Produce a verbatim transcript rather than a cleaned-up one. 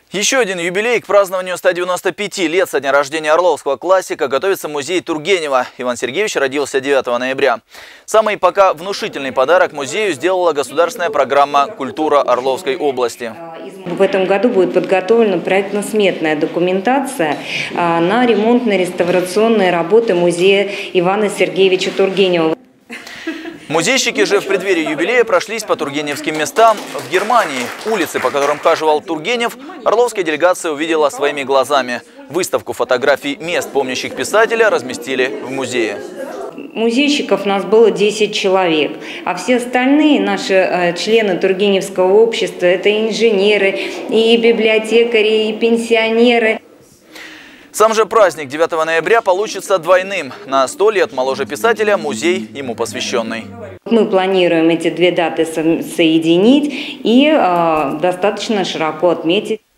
Еще один юбилей к празднованию ста девяноста пяти лет со дня рождения орловского классика готовится музей Тургенева. Иван Сергеевич родился девятого ноября. Самый пока внушительный подарок музею сделала государственная программа «Культура Орловской области». В этом году будет подготовлена проектно-сметная документация на ремонтно-реставрационные работы музея Ивана Сергеевича Тургенева. Музейщики же в преддверии юбилея прошлись по тургеневским местам в Германии. Улицы, по которым хаживал Тургенев, орловская делегация увидела своими глазами. Выставку фотографий мест, помнящих писателя, разместили в музее. Музейщиков нас было десять человек, а все остальные наши э, члены Тургеневского общества – это инженеры, и библиотекари, и пенсионеры. Сам же праздник девятого ноября получится двойным. На сто лет моложе писателя музей ему посвященный. Мы планируем эти две даты соединить и э, достаточно широко отметить.